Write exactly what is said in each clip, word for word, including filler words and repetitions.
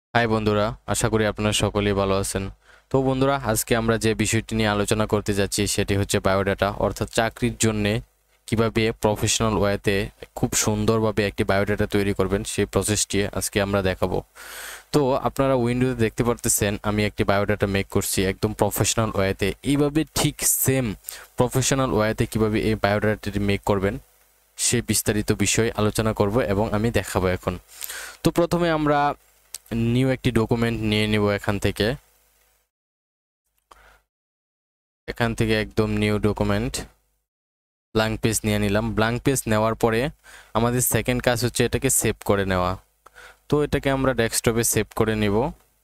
High বন্ধুরা, আশা করি আপনারা সকলেই ভালো আছেন। তো বন্ধুরা, আজকে আমরা যে বিষয়টি নিয়ে আলোচনা করতে যাচ্ছি সেটি হচ্ছে বায়োডাটা, অর্থাৎ চাকরির জন্যে কিভাবে প্রফেশনাল ওয়েতে খুব সুন্দরভাবে একটি বায়োডাটা তৈরি করবেন সেই প্রসেসটি আজকে আমরা দেখাবো। তো আপনারা উইন্ডোতে দেখতে পারতেছেন আমি একটি বায়োডাটা মেক করছি একদম প্রফেশনাল ওয়েতে। এইভাবে ঠিক সেম প্রফেশনাল ওয়েতে কিভাবে এই বায়োডাটাটি মেক করবেন সে বিস্তারিত বিষয় আলোচনা করব এবং আমি দেখাবো এখন। তো প্রথমে আমরা নিউ একটি ডকুমেন্ট নিয়ে নিব এখান থেকে এখান থেকে একদম নিউ ডকুমেন্ট ব্ল্যাঙ্ক পেজ নিয়ে নিলাম। ব্ল্যাঙ্ক পেজ নেওয়ার পরে আমাদের সেকেন্ড কাজ হচ্ছে এটাকে সেভ করে নেওয়া। তো এটাকে আমরা ডেস্কটপে সেভ করে নিব।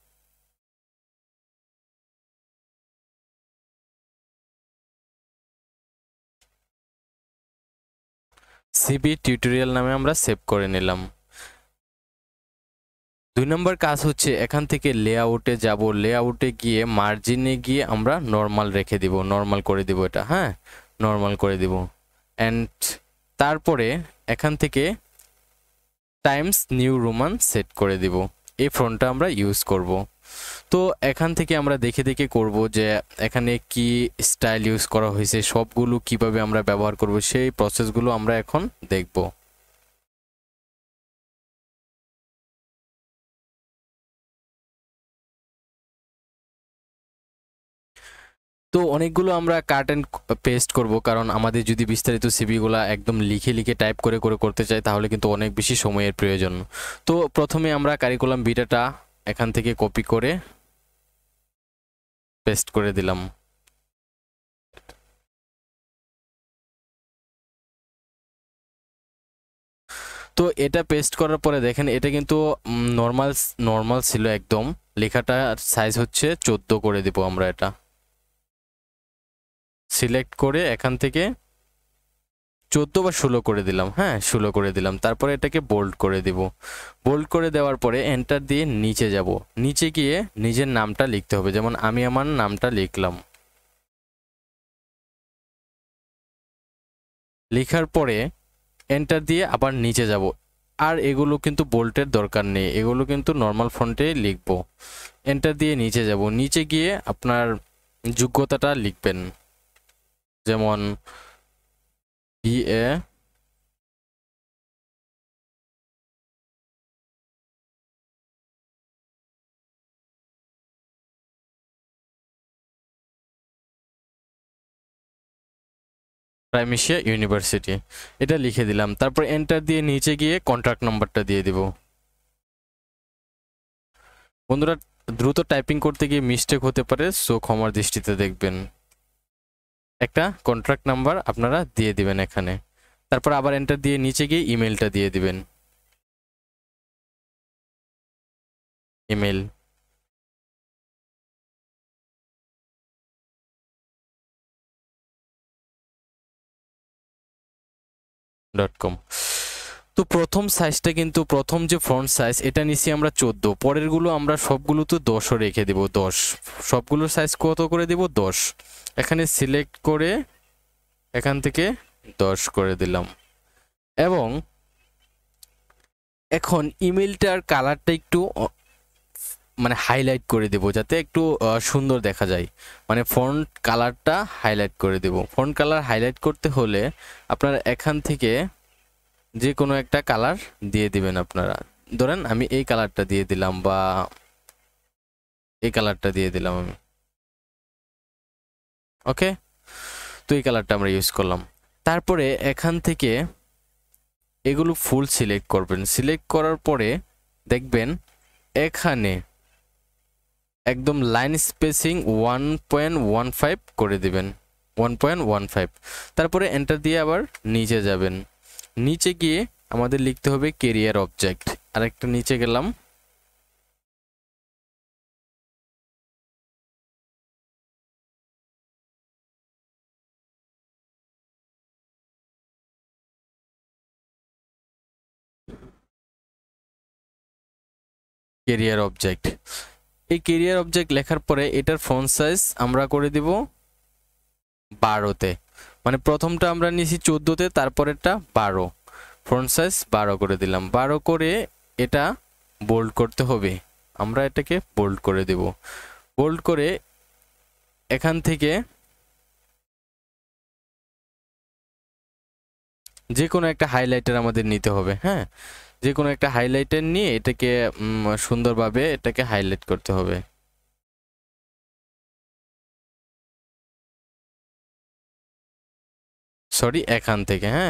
সিবি টিউটোরিয়াল নামে আমরা সেভ করে নিলাম। দুই নম্বর কাজ হচ্ছে এখান থেকে লেআউটে যাব। লেআউটে গিয়ে মার্জিনে গিয়ে আমরা নর্মাল রেখে দিব, নর্মাল করে দিব এটা। হ্যাঁ, নর্মাল করে দিব। অ্যান্ড তারপরে এখান থেকে টাইমস নিউ রোমান সেট করে দিব। এই ফন্টটা আমরা ইউজ করব। তো এখান থেকে আমরা দেখে দেখে করব যে এখানে কি স্টাইল ইউজ করা হয়েছে, সবগুলো কিভাবে আমরা ব্যবহার করব সেই প্রসেসগুলো আমরা এখন দেখব। তো অনেকগুলো আমরা কাট অ্যান্ড পেস্ট করব, কারণ আমাদের যদি বিস্তারিত সিভিগুলো একদম লিখে লিখে টাইপ করে করে করতে চাই তাহলে কিন্তু অনেক বেশি সময়ের প্রয়োজন। তো প্রথমে আমরা কারিকুলাম ভিটাটা এখান থেকে কপি করে পেস্ট করে দিলাম। তো এটা পেস্ট করার পরে দেখেন এটা কিন্তু নর্মাল নর্মাল ছিল একদম। লেখাটা সাইজ হচ্ছে চোদ্দো করে দিব আমরা। এটা সিলেক্ট করে এখান থেকে চোদ্দো বা ষোলো করে দিলাম। হ্যাঁ, ষোলো করে দিলাম। তারপরে এটাকে বোল্ড করে দিব। বোল্ড করে দেওয়ার পরে এন্টার দিয়ে নিচে যাব। নিচে গিয়ে নিজের নামটা লিখতে হবে, যেমন আমি আমার নামটা লিখলাম। লেখার পরে এন্টার দিয়ে আবার নিচে যাব। আর এগুলো কিন্তু বোল্টের দরকার নেই, এগুলো কিন্তু নর্মাল ফন্টে লিখবো। এন্টার দিয়ে নিচে যাব। নিচে গিয়ে আপনার যোগ্যতাটা লিখবেন, যেমন বিএ প্রাইমেশিয়া ইউনিভার্সিটি, এটা লিখে দিলাম। তারপর এন্টার দিয়ে নিচে গিয়ে কন্ট্রাক্ট নাম্বারটা দিয়ে দিব। বন্ধুরা, দ্রুত টাইপিং করতে গিয়ে মিস্টেক হতে পারে, সো ক্ষমার দৃষ্টিতে দেখবেন। একটা কন্ট্রাক্ট নাম্বার আপনারা দিয়ে দিবেন এখানে। তারপর আবার এন্টার দিয়ে নিচে গিয়ে ইমেলটা দিয়ে দিবেন। Email dot com. তো প্রথম সাইজটা কিন্তু প্রথম যে ফ্রন্ট সাইজ এটা নিচ্ছি আমরা চোদ্দ, পরেরগুলো আমরা সবগুলো তো দশও রেখে দেব। দশ সবগুলোর সাইজ কত করে দেব? দশ। এখানে সিলেক্ট করে এখান থেকে দশ করে দিলাম। এবং এখন ইমেলটার কালারটা একটু মানে হাইলাইট করে দেব যাতে একটু সুন্দর দেখা যায়। মানে ফন্ট কালারটা হাইলাইট করে দেব। ফন্ট কালার হাইলাইট করতে হলে আপনারা এখান থেকে যে কোনো একটা কালার দিয়ে দিবেন। আপনারা ধরেন আমি এই কালারটা দিয়ে দিলাম বা এই কালারটা দিয়ে দিলাম আমি। ওকে, তো এই কালারটা আমরা ইউজ করলাম। তারপরে এখান থেকে এগুলো ফুল সিলেক্ট করবেন। সিলেক্ট করার পরে দেখবেন এখানে একদম line spacing one point one five করে দিবেন, ওয়ান পয়েন্ট ওয়ান ফাইভ। তারপরে এন্টার দিয়ে আবার নিচে যাবেন। নিচে গিয়ে আমাদের লিখতে হবে কেরিয়ার অবজেক্ট। আরেকটা নিচে গেলাম, কেরিয়ার অবজেক্ট। এই কেরিয়ার অবজেক্ট লেখার পরে এটার ফন্ট সাইজ আমরা করে দিব বারোতে। মানে প্রথমটা আমরা নিয়েছি চোদ্দোতে, তারপরেরটা বারো। ফন্ট সাইজ বারো করে দিলাম। বারো করে এটা বোল্ড করতে হবে। আমরা এটাকে বোল্ড করে দেব। বোল্ড করে এখান থেকে যে কোনো একটা হাইলাইটার আমাদের নিতে হবে। হ্যাঁ, যে কোনো একটা হাইলাইটার নিয়ে এটাকে সুন্দরভাবে এটাকে হাইলাইট করতে হবে। সরি, এখান থেকে। হ্যাঁ,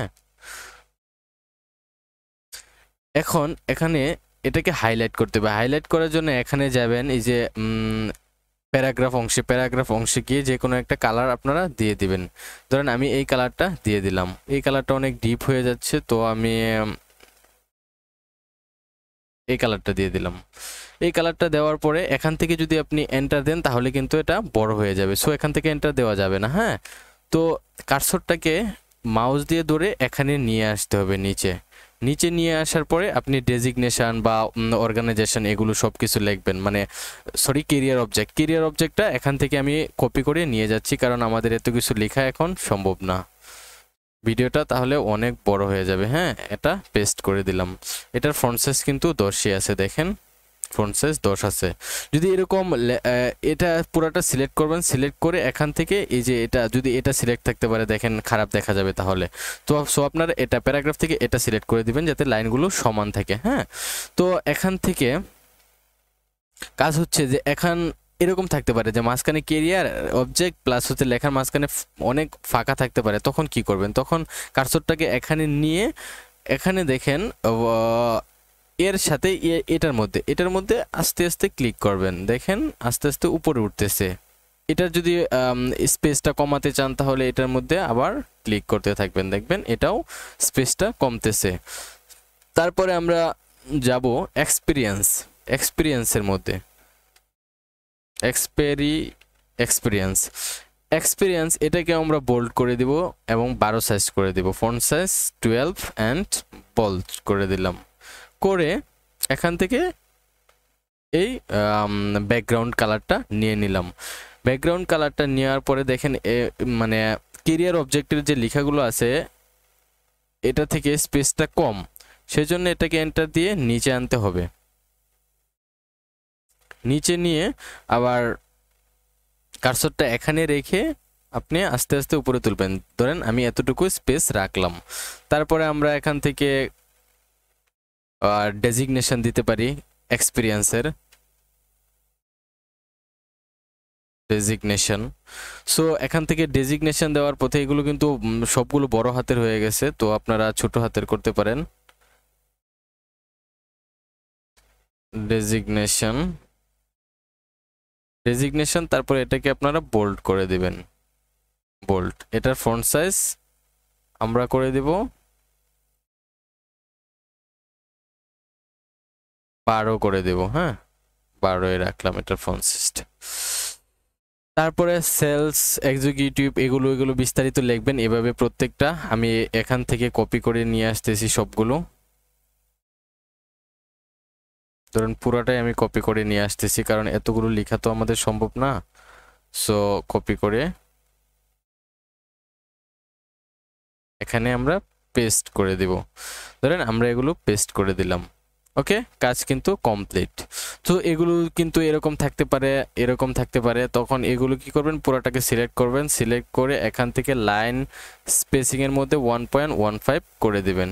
এখন এখানে এটাকে হাইলাইট করতে হবে। হাইলাইট করার জন্য এখানে যাবেন, এই যে প্যারাগ্রাফ অংশে, প্যারাগ্রাফ অংশে গিয়ে যে কোনো একটা কালার আপনারা দিয়ে দিবেন। ধরেন আমি এই কালারটা দিয়ে দিলাম। এই কালারটা অনেক ডিপ হয়ে যাচ্ছে, তো আমি এই কালারটা দিয়ে দিলাম। এই কালারটা দেওয়ার পরে এখান থেকে যদি আপনি এন্টার দেন তাহলে কিন্তু এটা বড় হয়ে যাবে। সো এখান থেকে এন্টার দেওয়া যাবে না। হ্যাঁ, তো কার্সরটাকে মাউস দিয়ে ধরে এখানে নিয়ে আসতে হবে নিচে। নিচে নিয়ে আসার পরে আপনি ডেজিগনেশন বা অর্গানাইজেশন এগুলো সব কিছু লিখবেন, মানে সরি কেরিয়ার অবজেক্ট। কেরিয়ার অবজেক্টটা এখান থেকে আমি কপি করে নিয়ে যাচ্ছি, কারণ আমাদের এত কিছু লেখা এখন সম্ভব না। ভিডিওটা তাহলে অনেক বড় হয়ে যাবে। হ্যাঁ, এটা পেস্ট করে দিলাম। এটার ফন্ট সাইজ কিন্তু দশই আছে, দেখেন ফন্ট সাইজ দশ আছে। যদি এরকম এটা পুরোটা সিলেক্ট করবেন, সিলেক্ট করে এখান থেকে এই যে এটা যদি এটা সিলেক্ট থাকতে পারে, দেখেন খারাপ দেখা যাবে তাহলে। তো সো আপনার এটা প্যারাগ্রাফ থেকে এটা সিলেক্ট করে দিবেন যাতে লাইনগুলো সমান থাকে। হ্যাঁ, তো এখান থেকে কাজ হচ্ছে যে এখান এরকম থাকতে পারে যে মাঝখানে কেরিয়ার অবজেক্ট প্লাস হচ্ছে লেখার মাঝখানে অনেক ফাঁকা থাকতে পারে। তখন কি করবেন, তখন কার্সরটাকে এখানে নিয়ে এখানে দেখেন এর সাথে এটার মধ্যে এটার মধ্যে আস্তে আস্তে ক্লিক করবেন। দেখেন আস্তে আস্তে উপরে উঠতেছে। এটার যদি স্পেসটা কমাতে চান তাহলে এটার মধ্যে আবার ক্লিক করতে থাকবেন, দেখবেন এটাও স্পেসটা কমতেছে। তারপরে আমরা যাব এক্সপিরিয়েন্স। এক্সপিরিয়েন্সের মধ্যে এক্সপেরি এক্সপিরিয়েন্স এক্সপিরিয়েন্স এটাকে আমরা বোল্ড করে দিব এবং বারো সাইজ করে দিব। Font size twelve and bold করে দিলাম। করে এখান থেকে এই ব্যাকগ্রাউন্ড কালারটা নিয়ে নিলাম। ব্যাকগ্রাউন্ড কালারটা নেওয়ার পরে দেখেন মানে কেরিয়ার অবজেক্টের যে লেখাগুলো আছে এটা থেকে স্পেসটা কম, সেজন্য এটাকে এন্টার দিয়ে নিচে আনতে হবে। নিচে নিয়ে আবার কার্সরটা এখানে রেখে আপনি আস্তে আস্তে উপরে তুলবেন। ধরেন আমি এতটুকু স্পেস রাখলাম। তারপরে আমরা এখান থেকে ডেজিগনেশন দিতে পারি এক্সপিরিয়েন্সের ডেজিগনেশন। সো এখান থেকে ডেজিগনেশন দেওয়ার পথে এগুলো কিন্তু সবগুলো বড় হাতের হয়ে গেছে, তো আপনারা ছোট হাতের করতে পারেন। ডেজিগনেশন ডেজিগনেশন তারপরে এটাকে আপনারা বোল্ড করে দিবেন। বোল্ড এটার ফন্ট সাইজ আমরা করে দিব বারো করে দেব। হ্যাঁ, বারোয় রাখলাম এটার ফন্ট সাইজটা। তারপরে সেলস এক্সিকিউটিভ এগুলো এগুলো বিস্তারিত লিখবেন এভাবে প্রত্যেকটা। আমি এখান থেকে কপি করে নিয়ে আসতেছি সবগুলো। ধরুন পুরাটাই আমি কপি করে নিয়ে আসতেছি, কারণ এতগুলো লেখা তো আমাদের সম্ভব না। সো কপি করে এখানে আমরা পেস্ট করে দেব। ধরেন আমরা এগুলো পেস্ট করে দিলাম। ওকে, কাজ কিন্তু কমপ্লিট। তো এগুলো কিন্তু এরকম থাকতে পারে, এরকম থাকতে পারে। তখন এগুলো কি করবেন, পুরোটাকে সিলেক্ট করবেন। সিলেক্ট করে এখান থেকে লাইন স্পেসিং এর মধ্যে ওয়ান পয়েন্ট ওয়ান ফাইভ করে দিবেন।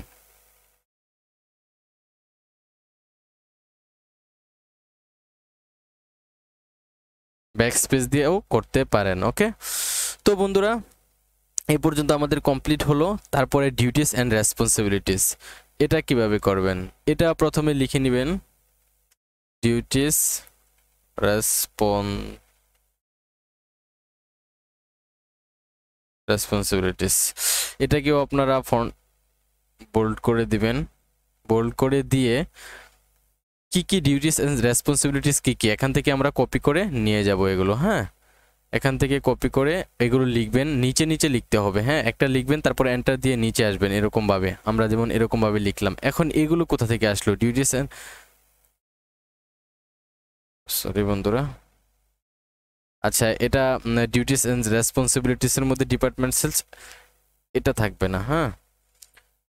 ব্যাক স্পেস দিয়েও করতে পারেন। ওকে, তো বন্ধুরা এই পর্যন্ত আমাদের কমপ্লিট হলো। তারপরে ডিউটিস অ্যান্ড রেসপন্সিবিলিটিস এটা কিভাবে করবেন, এটা প্রথমে লিখে নেবেন। ডিউটিস রেসপন রেসপন্সিবিলিটিস এটাকেও আপনারা ফন্ট বোল্ড করে দিবেন। বোল্ড করে দিয়ে কি কি ডিউটিস এন্ড রেসপন্সিবিলিটিস কি কি এখান থেকে আমরা কপি করে নিয়ে যাব এগুলো। হ্যাঁ, এখান থেকে কপি করে এগুলো লিখবেন, নিচে নিচে লিখতে হবে। হ্যাঁ, একটা লিখবেন তারপর এন্টার দিয়ে নিচে আসবেন এরকম ভাবে। আমরা যেমন এরকম ভাবে লিখলাম। এখন এগুলো কোথা থেকে আসলো, ডিউটিস এন্ড সরি বন্ধুরা, আচ্ছা এটা ডিউটিস এন্ড রেসপন্সিবিলিটিস এর মধ্যে ডিপার্টমেন্ট সেলস এটা থাকবে না। হ্যাঁ,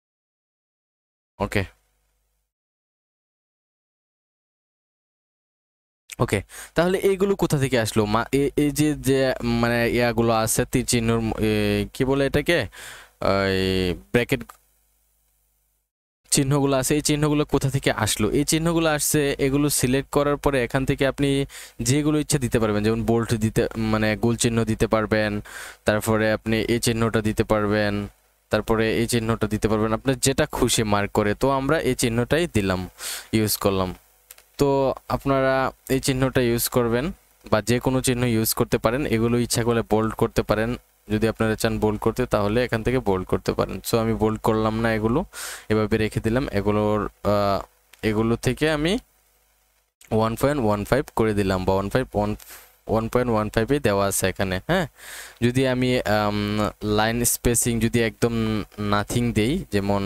ওকে। ওকে, তাহলে এইগুলো কোথা থেকে আসলো? মা এই যে যে মানে ইয়াগুলো আছে তীর চিহ্ন, কি বলে এটাকে, ওই ব্র্যাকেট চিহ্নগুলো আছে, এই চিহ্নগুলো কোথা থেকে আসলো? এই চিহ্নগুলো আসছে, এগুলো সিলেক্ট করার পরে এখান থেকে আপনি যেগুলো ইচ্ছা দিতে পারবেন, যেমন বোল্ট দিতে, মানে গোল চিহ্ন দিতে পারবেন, তারপরে আপনি এই চিহ্নটা দিতে পারবেন, তারপরে এই চিহ্নটা দিতে পারবেন, আপনার যেটা খুশি মার্ক করে। তো আমরা এই চিহ্নটাই দিলাম, ইউজ করলাম। তো আপনারা এই চিহ্নটা ইউজ করবেন বা যে কোনো চিহ্ন ইউজ করতে পারেন। এগুলো ইচ্ছা করলে বোল্ড করতে পারেন, যদি আপনারা চান বোল্ড করতে তাহলে এখান থেকে বোল্ড করতে পারেন। সো আমি বোল্ড করলাম না, এগুলো এভাবে রেখে দিলাম। এগুলোর এগুলো থেকে আমি ওয়ান পয়েন্ট ওয়ান ফাইভ করে দিলাম, বা one five one one point one ফাইভে দেওয়া আছে এখানে। হ্যাঁ, যদি আমি লাইন স্পেসিং যদি একদম নাথিং দেই, যেমন,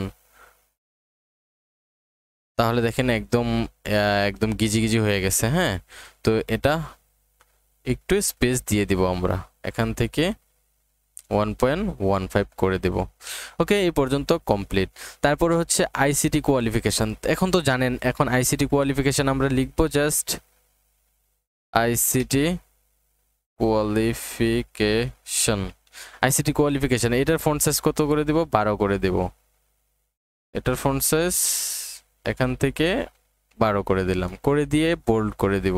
তাহলে দেখেন একদম একদম গিজি গিজি হয়ে গেছে। হ্যাঁ, তো এটা একটু স্পেস দিয়ে দিব আমরা, এখান থেকে ওয়ান পয়েন্ট ওয়ান ফাইভ করে দেব। ওকে, এই পর্যন্ত কমপ্লিট। তারপরে হচ্ছে আইসিটি কোয়ালিফিকেশন। এখন তো জানেন, এখন আইসিটি কোয়ালিফিকেশন আমরা লিখব just ICT qualification. ICT qualification, এটার ফন্ট সাইজ কত করে দেব? বারো করে দেব। এটার ফন্ট সাইজ এখান থেকে বারো করে দিলাম, করে দিয়ে বোল্ড করে দেব।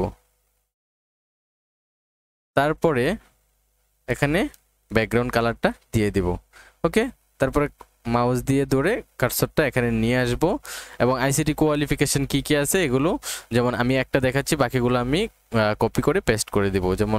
তারপরে এখানে ব্যাকগ্রাউন্ড কালারটা দিয়ে দিব। ওকে, তারপরে মাউস দিয়ে ধরে কার্সরটা এখানে নিয়ে আসব, এবং আইসিটি কোয়ালিফিকেশন কি কি আছে এগুলো, যেমন আমি একটা দেখাচ্ছি, বাকিগুলো আমি কপি করে পেস্ট করে দিব। যেমন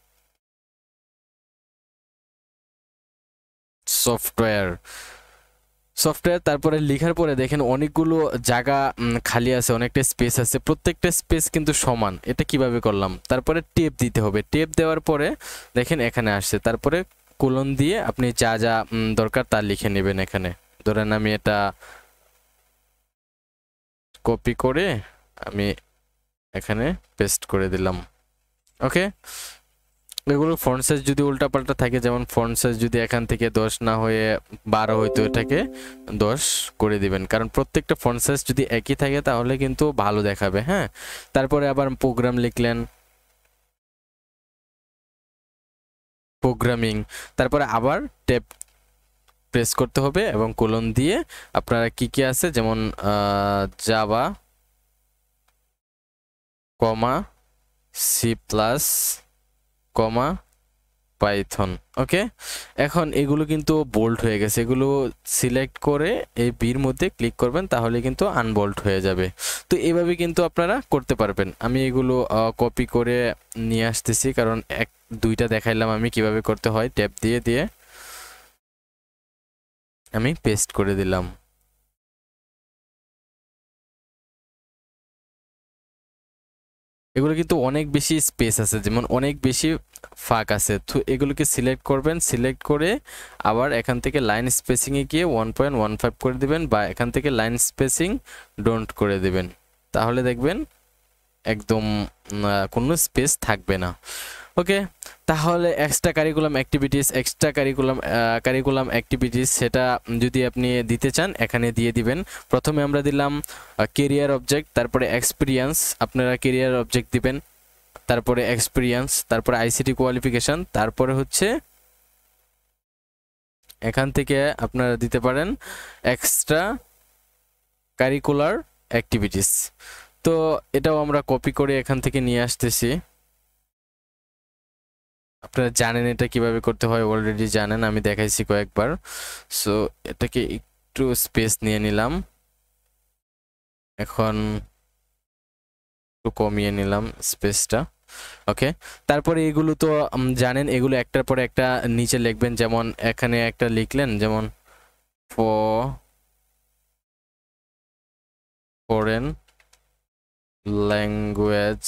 সফটওয়্যার, সফটওয়্যার তারপরে লেখার পরে দেখেন অনেকগুলো জায়গা খালি আছে, অনেকটা স্পেস আছে, প্রত্যেকটা স্পেস কিন্তু সমান। এটা কিভাবে করলাম? তারপরে টেপ দিতে হবে, টেপ দেওয়ার পরে দেখেন এখানে আসছে, তারপরে কোলন দিয়ে আপনি যা যা দরকার তা লিখে নেবেন। এখানে ধরেন আমি এটা কপি করে আমি এখানে পেস্ট করে দিলাম। ওকে, এগুলো ফন্ট সাইজ যদি উল্টাপাল্টা থাকে, যেমন ফন্ট সাইজ যদি এখান থেকে দশ না হয়ে বারো হইতো, এটাকে দশ করে দিবেন, কারণ প্রত্যেকটা ফন্ট সাইজ যদি একই থাকে তাহলে কিন্তু ভালো দেখাবে। হ্যাঁ, তারপরে আবার প্রোগ্রাম লিখলেন, প্রোগ্রামিং, তারপরে আবার ট্যাব প্রেস করতে হবে এবং কোলন দিয়ে আপনারা কি কি আছে, যেমন Java comma C plus comma Python. Okay, এখন এগুলো কিন্তু বোল্ড হয়ে গেছে, এগুলো সিলেক্ট করে এই বির মধ্যে ক্লিক করবেন, তাহলে কিন্তু আনবোল্ড হয়ে যাবে। তো এইভাবে কিন্তু আপনারা করতে পারবেন। আমি এগুলো কপি করে নিয়ে আসতেছি, কারণ এক দুইটা দেখাইলাম আমি কিভাবে করতে হয়। ট্যাব দিয়ে দিয়ে আমি পেস্ট করে দিলাম। এগুলো কিন্তু অনেক বেশি স্পেস আছে, যেমন অনেক বেশি ফাঁক আছে। তো এগুলোকে সিলেক্ট করবেন, সিলেক্ট করে আবার এখান থেকে লাইন স্পেসিংয়ে গিয়ে ওয়ান পয়েন্ট ওয়ান ফাইভ করে দেবেন, বা এখান থেকে লাইন স্পেসিং ডোন্ট করে দেবেন, তাহলে দেখবেন একদম কোনো স্পেস থাকবে না। ওকে, তাহলে extra curriculum activities, extra curriculum curriculum activities সেটা যদি আপনি দিতে চান এখানে দিয়ে দিবেন। প্রথমে আমরা দিলাম কেরিয়ার অবজেক্ট, তারপরে এক্সপিরিয়েন্স, আপনারা কেরিয়ার অবজেক্ট দিবেন, তারপরে এক্সপিরিয়েন্স, তারপরে আইসিটি কোয়ালিফিকেশন, তারপরে হচ্ছে এখান থেকে আপনারা দিতে পারেন এক্সট্রা কারিকুলার অ্যাক্টিভিটিস। তো এটাও আমরা কপি করে এখান থেকে নিয়ে আসতেছি। আপনারা জানেন এটা কিভাবে করতে হয়, অলরেডি জানেন, আমি দেখাইছি কয়েকবার। সো এটাকে একটু স্পেস নিয়ে নিলাম, এখন একটু কমিয়ে নিলাম স্পেসটা। ওকে, তারপরে এগুলো তো জানেন, এগুলো একটার পর একটা নিচে লিখবেন। যেমন এখানে একটা লিখলেন, যেমন ফরেন ল্যাঙ্গুয়েজ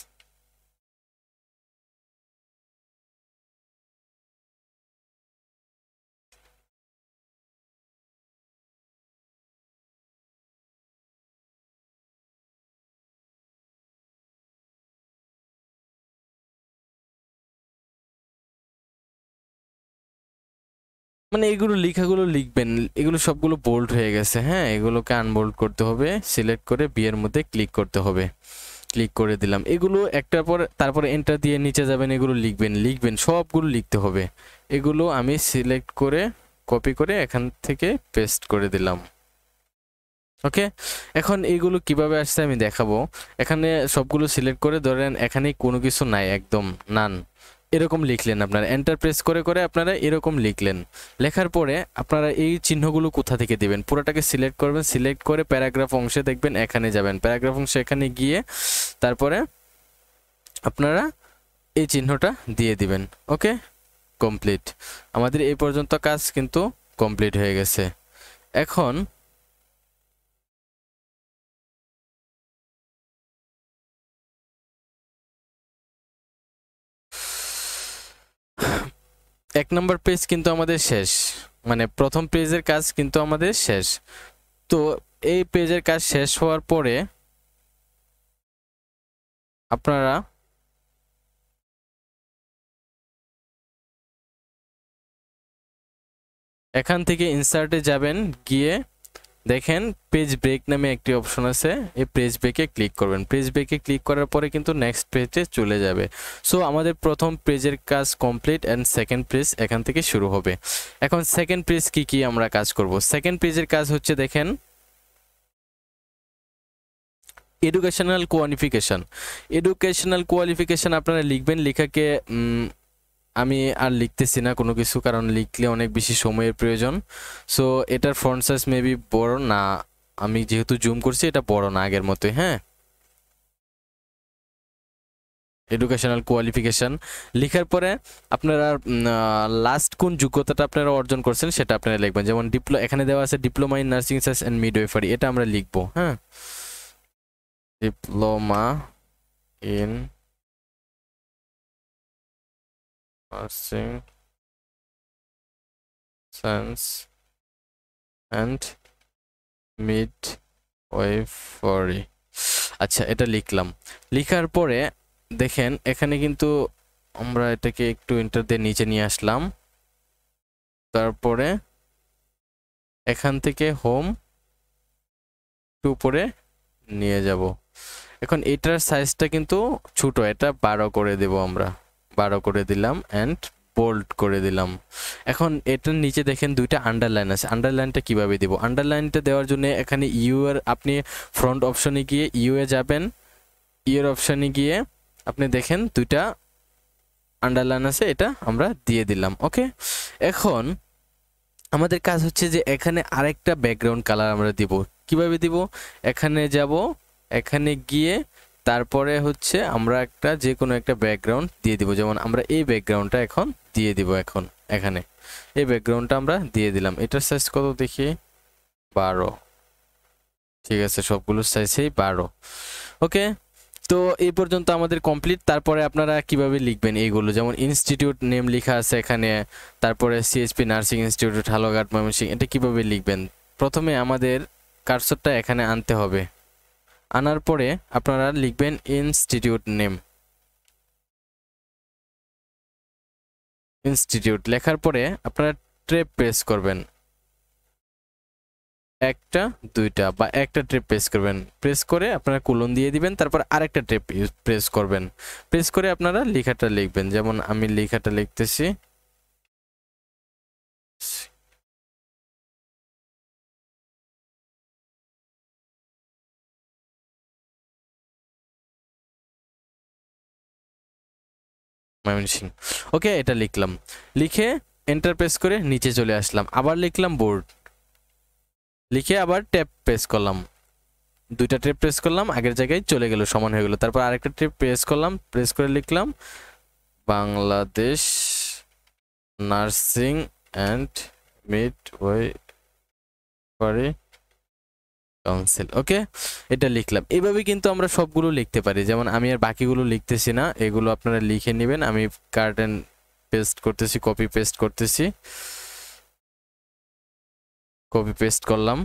মানে এগুলো লেখাগুলো লিখবেন, এগুলো সবগুলো বোল্ড হয়ে গেছে। হ্যাঁ, এগুলোকে আনবোল্ড করতে হবে, সিলেক্ট করে বি এর মধ্যে ক্লিক করতে হবে। ক্লিক করে দিলাম। এগুলো একটার পর তারপরে এন্টার দিয়ে নিচে যাবেন, এগুলো লিখবেন লিখবেন সবগুলো লিখতে হবে। এগুলো আমি সিলেক্ট করে কপি করে এখান থেকে পেস্ট করে দিলাম। ওকে, এখন এইগুলো কিভাবে আসছে আমি দেখাবো। এখানে সবগুলো সিলেক্ট করে ধরেন এখানে কোনো কিছু নাই, একদম নান, এরকম লিখলেন। আপনারা এন্টার প্রেস করে করে আপনারা এরকম লিখলেন। লেখার পরে আপনারা এই চিহ্নগুলো কোথা থেকে দিবেন, পুরোটাকে সিলেক্ট করবেন। সিলেক্ট করে প্যারাগ্রাফ অংশে দেখবেন এখানে যাবেন, প্যারাগ্রাফ অংশে এখানে গিয়ে তারপরে আপনারা এই চিহ্নটা দিয়ে দিবেন। Okay, complete. আমাদের এই পর্যন্ত কাজ কিন্তু কমপ্লিট হয়ে গেছে। এখন এক নম্বর পেজ কিন্তু আমাদের শেষ, মানে প্রথম পেজের কাজ কিন্তু আমাদের শেষ। তো এই পেজের কাজ শেষ হওয়ার পরে আপনারা এখান থেকে ইনসার্টে যাবেন, গিয়ে দেখেন পেজ ব্রেক নামে একটি অপশন আছে, এই পেজ ব্রেকে ক্লিক করবেন। পেজ ব্রেকে ক্লিক করার পরে কিন্তু নেক্সট পেজে চলে যাবে। সো আমাদের প্রথম পেজের কাজ কমপ্লিট অ্যান্ড সেকেন্ড পেজ এখান থেকে শুরু হবে। এখন সেকেন্ড পেজ কি কি আমরা কাজ করব। সেকেন্ড পেজের কাজ হচ্ছে দেখেন এডুকেশনাল কোয়ালিফিকেশন। এডুকেশনাল কোয়ালিফিকেশন আপনারা লিখবেন। লেখাকে আমি আর লিখতেছি না কোনো কিছু, কারণ লিখলে অনেক বেশি সময়ের প্রয়োজন। সো এটার ফন্ট সাইজ মেবি বড় না, আমি যেহেতু জুম করছি এটা বড় না আগের মতোই। হ্যাঁ, এডুকেশনাল কোয়ালিফিকেশন লেখার পরে আপনারা লাস্ট কোন যোগ্যতাটা আপনারা অর্জন করছেন সেটা আপনারা লিখবেন। যেমন ডিপ্লো এখানে দেওয়া আছে diploma in nursing science and midwifery, এটা আমরা লিখবো। হ্যাঁ, diploma in nursing science and midwifery. আচ্ছা, এটা লিখলাম। লিখার পরে দেখেন এখানে কিন্তু আমরা এটাকে একটু এন্টার দিয়ে নিচে নিয়ে আসলাম। তারপরে এখান থেকে হোম একটু উপরে নিয়ে যাব। এখন এটার সাইজটা কিন্তু ছোট, এটা বারো করে দেব আমরা। বারো করে দিলাম অ্যান্ড বোল্ড করে দিলাম। এখন এটার নিচে দেখেন দুইটা আন্ডারলাইন আছে। আন্ডারলাইনটা কিভাবে দিব, আন্ডারলাইনটা দেওয়ার জন্য এখানে ইউ এর আপনি ফ্রন্ট অপশনে গিয়ে ইউ এ যাবেন। ইউ এর অপশনে গিয়ে আপনি দেখেন দুইটা আন্ডারলাইন আছে, এটা আমরা দিয়ে দিলাম। ওকে, এখন আমাদের কাজ হচ্ছে যে এখানে আরেকটা ব্যাকগ্রাউন্ড কালার আমরা দিব। কিভাবে দিব, এখানে যাব, এখানে গিয়ে তারপরে হচ্ছে আমরা একটা যে কোনো একটা ব্যাকগ্রাউন্ড দিয়ে দিব। যেমন আমরা এই ব্যাকগ্রাউন্ডটা এখন দিয়ে দিব। এখন এখানে এই ব্যাকগ্রাউন্ডটা আমরা দিয়ে দিলাম। এটার সাইজ কত দেখি, বারো। ঠিক আছে, সবগুলো সাইজেই বারো। ওকে, তো এই পর্যন্ত আমাদের কমপ্লিট। তারপরে আপনারা কিভাবে লিখবেন এইগুলো, যেমন ইনস্টিটিউট নেম লেখা আছে এখানে, তারপরে CHP nursing institute Haluaghat Mymensingh, এটা কিভাবে লিখবেন। প্রথমে আমাদের কার্সরটা এখানে আনতে হবে। আনার পরে আপনারা লিখবেন ইনস্টিটিউট নেম। ইনস্টিটিউট লেখার পরে আপনারা ট্রেপ প্রেস করবেন, একটা দুইটা বা একটা ট্রেপ প্রেস করবেন। প্রেস করে আপনারা কোলন দিয়ে দিবেন, তারপর আরেকটা ট্রেপ প্রেস করবেন। প্রেস করে আপনারা লেখাটা লিখবেন। যেমন আমি লেখাটা লিখতেছি, ময়মনসিংহ। ওকে, এটা লিখলাম। লিখে এন্টার প্রেস করে নিচে চলে আসলাম। আবার লিখলাম বোর্ড, লিখে আবার ট্যাপ প্রেস করলাম। দুইটা ট্যাপ প্রেস করলাম, আগের জায়গায় চলে গেল, সমান হয়ে গেল। তারপর আরেকটা ট্যাপ প্রেস করলাম, প্রেস করে লিখলাম Bangladesh nursing and midwifery council. Okay, এটা লিখলাম। এইভাবে কিন্তু আমরা সবগুলো লিখতে পারি। যেমন আমি আর বাকিগুলো লিখতেছি না, এগুলো আপনারা লিখে নেবেন। আমি কার্টেন পেস্ট করতেছি, কপি পেস্ট করতেছি, কপি পেস্ট করলাম।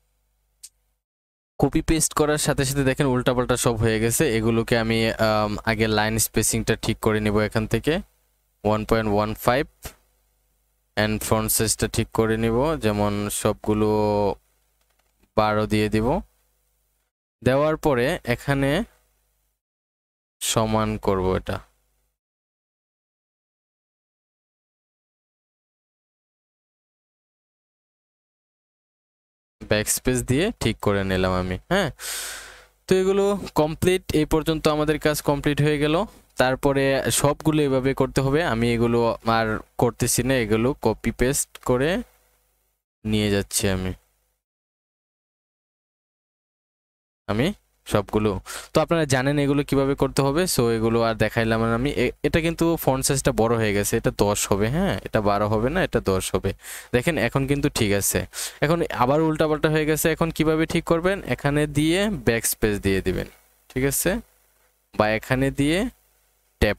কপি পেস্ট করার সাথে সাথে দেখেন উল্টাপাল্টা সব হয়ে গেছে। এগুলোকে আমি আগে লাইন স্পেসিংটা ঠিক করে নেব এখান থেকে, one point one five and front সাইজটা ঠিক করে নিব। যেমন সবগুলো বারো দিয়ে দিব। দেওয়ার পরে এখানে সমান করব এটা। ব্যাকস্পেস দিয়ে ঠিক করে নিলাম আমি। হ্যাঁ, তো এগুলো কমপ্লিট, এই পর্যন্ত আমাদের কাজ কমপ্লিট হয়ে গেল। তারপরে সবগুলো এভাবে করতে হবে, আমি এগুলো আর করতেছি না, এগুলো কপি পেস্ট করে নিয়ে যাচ্ছি আমি আমি সবগুলো। তো আপনারা জানেন এগুলো কিভাবে করতে হবে, সো এগুলো আর দেখাইলাম না আমি। এটা কিন্তু ফন্ট সাইজটা বড় হয়ে গেছে, এটা দশ হবে। হ্যাঁ, এটা বারো হবে না, এটা দশ হবে। দেখেন এখন কিন্তু ঠিক আছে। এখন আবার উল্টাপাল্টা হয়ে গেছে, এখন কিভাবে ঠিক করবেন, এখানে দিয়ে ব্যাক স্পেস দিয়ে দিবেন, ঠিক আছে, বা এখানে দিয়ে ট্যাপ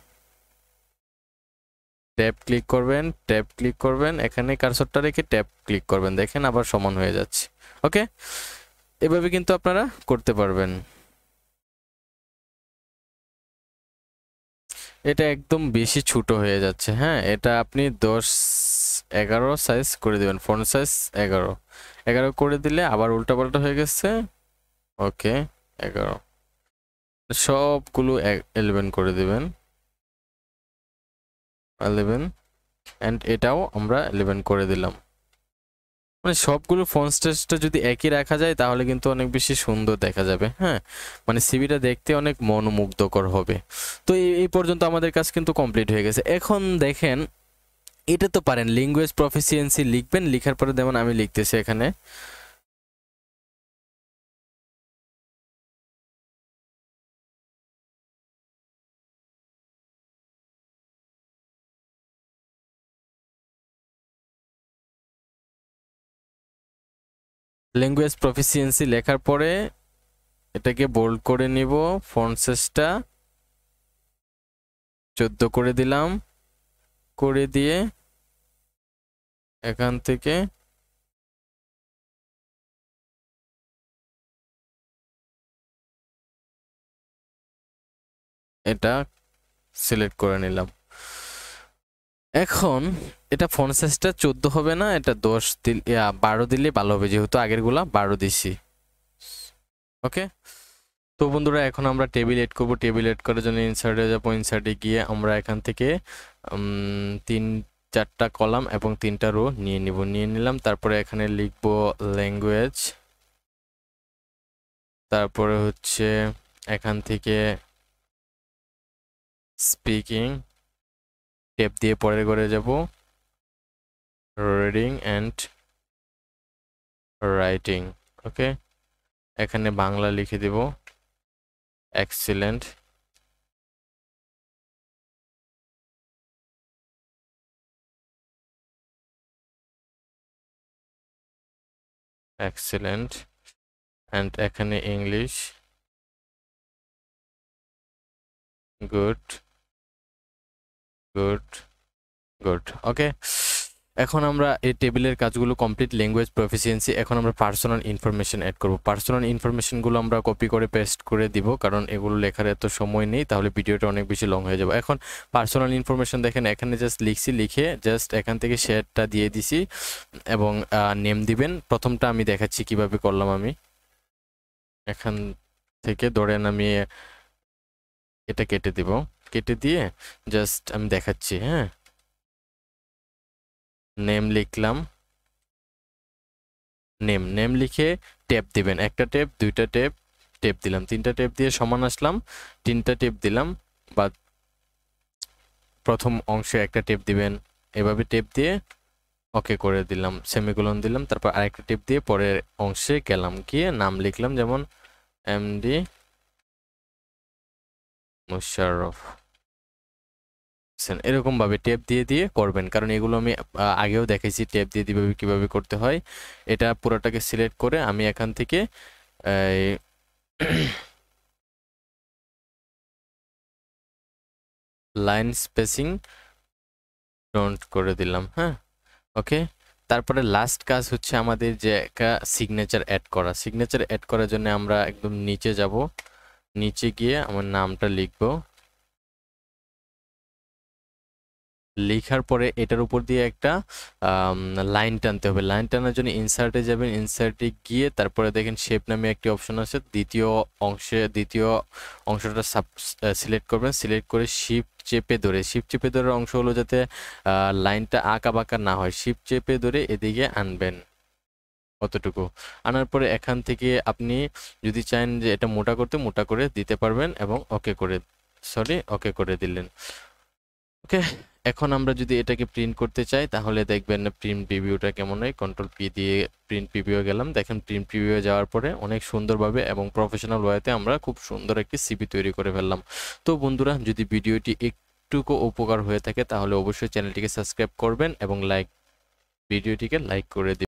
ট্যাপ ক্লিক করবেন, ট্যাপ ক্লিক করবেন, এখানে কার্সরটা রেখে ট্যাপ ক্লিক করবেন, দেখেন আবার সমান হয়ে যাচ্ছে। ওকে, এভাবে কিন্তু আপনারা করতে পারবেন। এটা একদম বেশি ছোট হয়ে যাচ্ছে। হ্যাঁ, এটা আপনি দশ এগারো সাইজ করে দিবেন, ফন্ট সাইজ এগারো এগারো করে দিলে আবার উল্টাপাল্টা হয়ে গেছে। ওকে, এগারো সবগুলো ইলেভেন করে দিবেন, ইলেভেন, অ্যান্ড এটাও আমরা ইলেভেন করে দিলাম। মানে সবগুলো ফন্ট সাইজটা যদি একই রাখা যায় তাহলে কিন্তু অনেক বেশি সুন্দর দেখা যাবে। হ্যাঁ, মানে সিভিটা দেখতে অনেক মনোমুগ্ধকর হবে। তো এই পর্যন্ত আমাদের কাজ কিন্তু কমপ্লিট হয়ে গেছে। এখন দেখেন, এটা তো পারেন, ল্যাঙ্গুয়েজ প্রফিসিয়েন্সি লিখবেন, লিখার পরে যেমন আমি লিখতেছি এখানে ল্যাঙ্গুয়েজ প্রফিসিয়েন্সি লেখার পরে এটাকে বোল্ড করে নিব, ফন্ট সাইজটা চোদ্দ করে দিলাম, করে দিয়ে এখান থেকে এটা সিলেক্ট করে নিলাম। এখন এটা ফন্ট সাইজটা চোদ্দ হবে না, এটা দশ দিলে বারো দিলে ভালো হবে, যেহেতু আগেরগুলা বারো দিছি। ওকে, তো বন্ধুরা এখন আমরা টেবিল এড করব। টেবিল এড করার জন্য ইনসার্টে যাবো, ইনসার্টে গিয়ে আমরা এখান থেকে তিন চারটা কলাম এবং তিনটা রো নিয়ে নিব, নিয়ে নিলাম। তারপরে এখানে লিখব ল্যাঙ্গুয়েজ, তারপরে হচ্ছে এখান থেকে স্পিকিং, ট্যাব দিয়ে পরের ঘরে যাব, রিডিং অ্যান্ড রাইটিং। ওকে, এখানে বাংলা লিখে দেব, এক্সিলেন্ট, এক্সিলেন্ট, অ্যান্ড এখানে English, good good good. Okay, এখন আমরা এই টেবিলের কাজগুলো কমপ্লিট, ল্যাঙ্গুয়েজ প্রফিসিয়েন্সি। এখন আমরা পার্সোনাল ইনফরমেশন অ্যাড করব। পার্সোনাল ইনফরমেশনগুলো আমরা কপি করে পেস্ট করে দিব, কারণ এগুলো লেখার এত সময় নেই, তাহলে ভিডিওটা অনেক বেশি লং হয়ে যাবে। এখন পার্সোনাল ইনফরমেশন দেখেন, এখানে জাস্ট লিখছি, লিখে জাস্ট এখান থেকে শেয়ারটা দিয়ে দিছি এবং নেম দিবেন। প্রথমটা আমি দেখাচ্ছি কিভাবে করলাম। আমি এখান থেকে ধরেন আমি এটা কেটে দিব, কেটে দিয়ে জাস্ট আমি দেখাচ্ছি। হ্যাঁ, নেম লিখলাম, নেম নেম লিখে ট্যাব দিবেন, একটা ট্যাব, দুইটা ট্যাব, ট্যাব দিলাম, তিনটা ট্যাব দিয়ে সমান আসলাম, তিনটা ট্যাব দিলাম, বা প্রথম অংশে একটা ট্যাব দিবেন, এভাবে ট্যাব দিয়ে ওকে করে দিলাম, সেমিকোলন দিলাম, তারপর আরেকটা ট্যাব দিয়ে পরের অংশে গেলাম, গিয়ে নাম লিখলাম, যেমন এমডি মুশাররফ। এরকম ভাবে ট্যাব দিয়ে দিয়ে করবেন, কারণ এগুলো আমি আগেও দেখাইছি ট্যাব দিয়ে দিবে কিভাবে করতে হয়। এটা পুরোটাকে সিলেক্ট করে আমি এখান থেকে লাইন স্পেসিং ডন্ট করে দিলাম। হ্যাঁ, ওকে, তারপরে লাস্ট কাজ হচ্ছে আমাদের যে একটা সিগনেচার অ্যাড করা। সিগনেচার অ্যাড করার জন্য আমরা একদম নিচে যাব, নিচে গিয়ে আমার নামটা লিখবো, লেখার পরে এটার উপর দিয়ে একটা লাইন টানতে হবে। লাইন টানার জন্য ইনসার্টে যাবেন, ইনসার্টে গিয়ে তারপরে দেখেন শেপ নামে একটি অপশন আছে, দ্বিতীয় অংশে দ্বিতীয় অংশটা সাব সিলেক্ট করবেন। সিলেক্ট করে শিফট চেপে ধরে, শিফট চেপে ধরার অংশ হলো যাতে লাইনটা আঁকা বাঁকা না হয়, শিফট চেপে ধরে এদিকে আনবেন কতটুকু। আনার পরে এখান থেকে আপনি যদি চান যে এটা মোটা করতে, মোটা করে দিতে পারবেন এবং ওকে করে সরি ওকে করে দিলেন। ওকে, এখন আমরা যদি এটাকে প্রিন্ট করতে চাই তাহলে দেখবেন প্রিন্ট প্রিভিউটা কেমন হয়। কন্ট্রোল পি দিয়ে প্রিন্ট প্রিভিউ গেলাম। দেখেন প্রিন্ট প্রিভিউ যাওয়ার পরে অনেক সুন্দরভাবে এবং প্রফেশনাল ওয়েতে আমরা খুব সুন্দর একটি সিভি তৈরি করে ফেললাম। তো বন্ধুরা, যদি ভিডিওটি একটুকু উপকার হয়ে থাকে তাহলে অবশ্যই চ্যানেলটিকে সাবস্ক্রাইব করবেন এবং লাইক ভিডিওটিকে লাইক করে দিবেন।